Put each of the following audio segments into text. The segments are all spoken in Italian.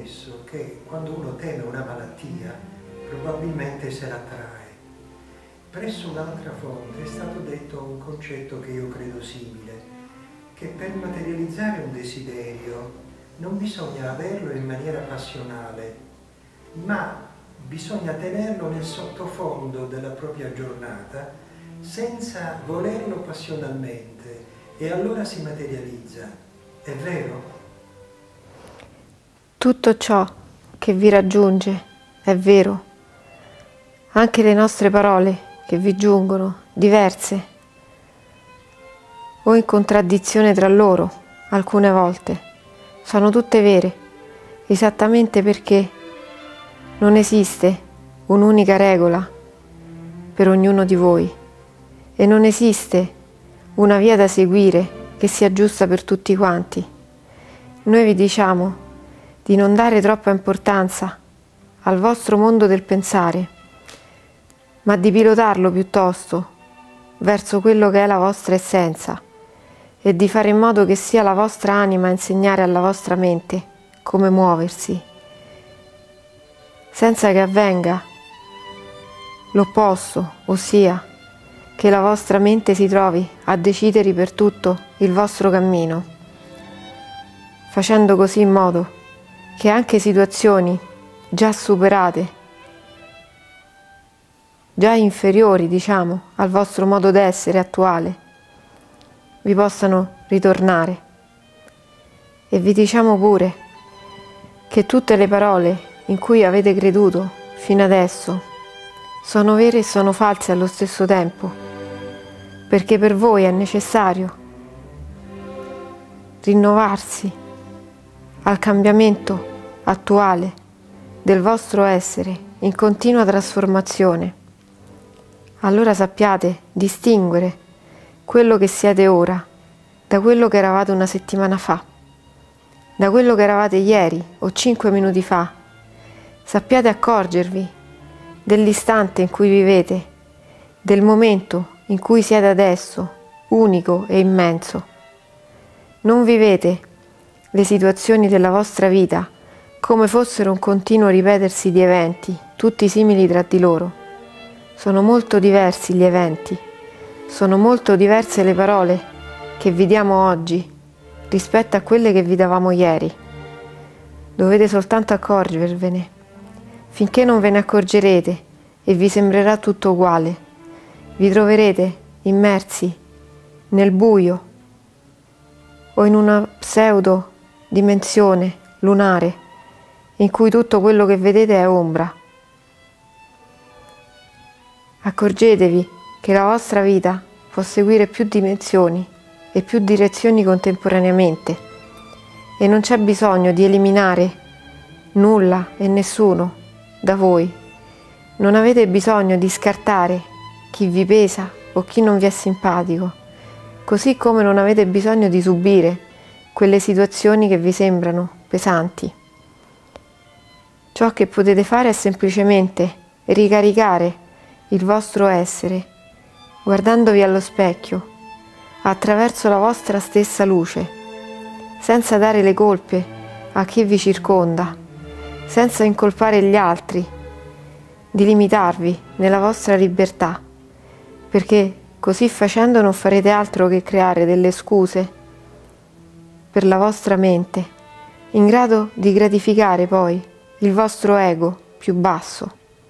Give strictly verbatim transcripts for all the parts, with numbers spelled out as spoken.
spesso che quando uno teme una malattia, probabilmente se la trae. Presso un'altra fonte è stato detto un concetto che io credo simile, che per materializzare un desiderio non bisogna averlo in maniera passionale, ma bisogna tenerlo nel sottofondo della propria giornata senza volerlo passionalmente, e allora si materializza. È vero? Tutto ciò che vi raggiunge è vero. Anche le nostre parole che vi giungono, diverse o in contraddizione tra loro, alcune volte, sono tutte vere, esattamente perché non esiste un'unica regola per ognuno di voi e non esiste una via da seguire che sia giusta per tutti quanti. Noi vi diciamo di non dare troppa importanza al vostro mondo del pensare, ma di pilotarlo piuttosto verso quello che è la vostra essenza e di fare in modo che sia la vostra anima a insegnare alla vostra mente come muoversi, senza che avvenga l'opposto, ossia che la vostra mente si trovi a decidere per tutto il vostro cammino, facendo così in modo che anche situazioni già superate, già inferiori, diciamo, al vostro modo d'essere attuale, vi possano ritornare. E vi diciamo pure che tutte le parole in cui avete creduto fino adesso sono vere e sono false allo stesso tempo, perché per voi è necessario rinnovarsi al cambiamento attuale del vostro essere in continua trasformazione. Allora sappiate distinguere quello che siete ora da quello che eravate una settimana fa, da quello che eravate ieri o cinque minuti fa. Sappiate accorgervi dell'istante in cui vivete, del momento in cui siete adesso, unico e immenso. Non vivete le situazioni della vostra vita come fossero un continuo ripetersi di eventi, tutti simili tra di loro. Sono molto diversi gli eventi, sono molto diverse le parole che vi diamo oggi rispetto a quelle che vi davamo ieri. Dovete soltanto accorgervene. Finché non ve ne accorgerete e vi sembrerà tutto uguale, vi troverete immersi nel buio o in una pseudo dimensione lunare in cui tutto quello che vedete è ombra. Accorgetevi che la vostra vita può seguire più dimensioni e più direzioni contemporaneamente e non c'è bisogno di eliminare nulla e nessuno da voi. Non avete bisogno di scartare chi vi pesa o chi non vi è simpatico, così come non avete bisogno di subire quelle situazioni che vi sembrano pesanti. Ciò che potete fare è semplicemente ricaricare il vostro essere guardandovi allo specchio attraverso la vostra stessa luce, senza dare le colpe a chi vi circonda, senza incolpare gli altri, di limitarvi nella vostra libertà, perché così facendo non farete altro che creare delle scuse per la vostra mente, in grado di gratificare poi il vostro ego più basso,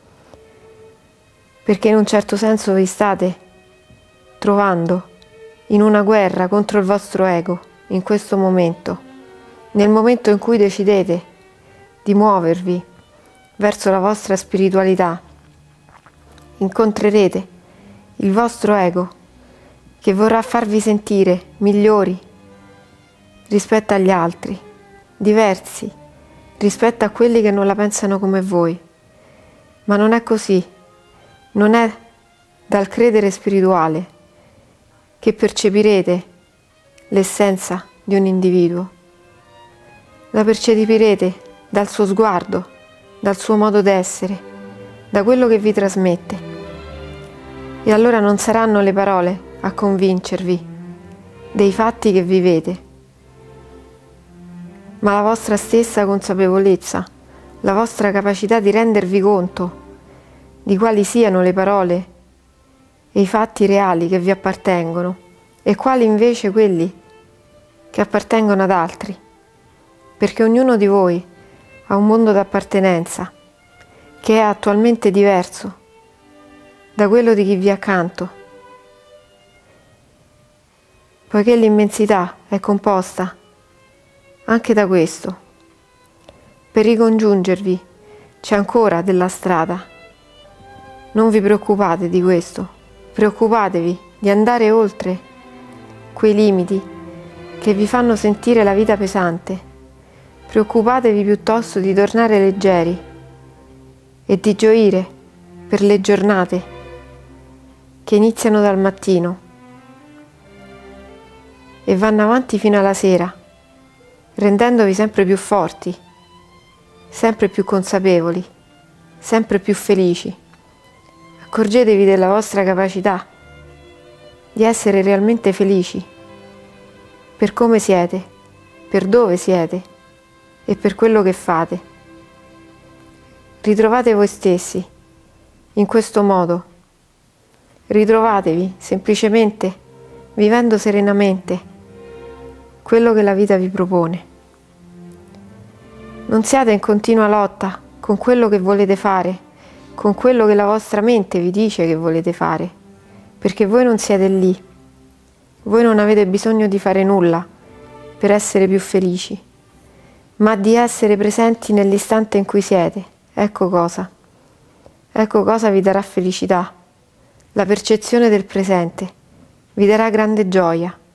perché in un certo senso vi state trovando in una guerra contro il vostro ego in questo momento, nel momento in cui decidete di muovervi verso la vostra spiritualità. Incontrerete il vostro ego che vorrà farvi sentire migliori rispetto agli altri, diversi rispetto a quelli che non la pensano come voi. Ma non è così, non è dal credere spirituale che percepirete l'essenza di un individuo, la percepirete dal suo sguardo, dal suo modo d'essere, da quello che vi trasmette. E allora non saranno le parole a convincervi dei fatti che vivete, ma la vostra stessa consapevolezza, la vostra capacità di rendervi conto di quali siano le parole e i fatti reali che vi appartengono e quali invece quelli che appartengono ad altri, perché ognuno di voi ha un mondo d'appartenenza che è attualmente diverso da quello di chi vi è accanto, poiché l'immensità è composta anche da questo. Per ricongiungervi c'è ancora della strada. Non vi preoccupate di questo, preoccupatevi di andare oltre quei limiti che vi fanno sentire la vita pesante. Preoccupatevi piuttosto di tornare leggeri e di gioire per le giornate che iniziano dal mattino e vanno avanti fino alla sera, rendendovi sempre più forti, sempre più consapevoli, sempre più felici. Accorgetevi della vostra capacità di essere realmente felici per come siete, per dove siete e per quello che fate. Ritrovate voi stessi in questo modo. Ritrovatevi semplicemente vivendo serenamente quello che la vita vi propone. Non siate in continua lotta con quello che volete fare, con quello che la vostra mente vi dice che volete fare, perché voi non siete lì. Voi non avete bisogno di fare nulla per essere più felici, ma di essere presenti nell'istante in cui siete. Ecco cosa. Ecco cosa vi darà felicità. La percezione del presente vi darà grande gioia.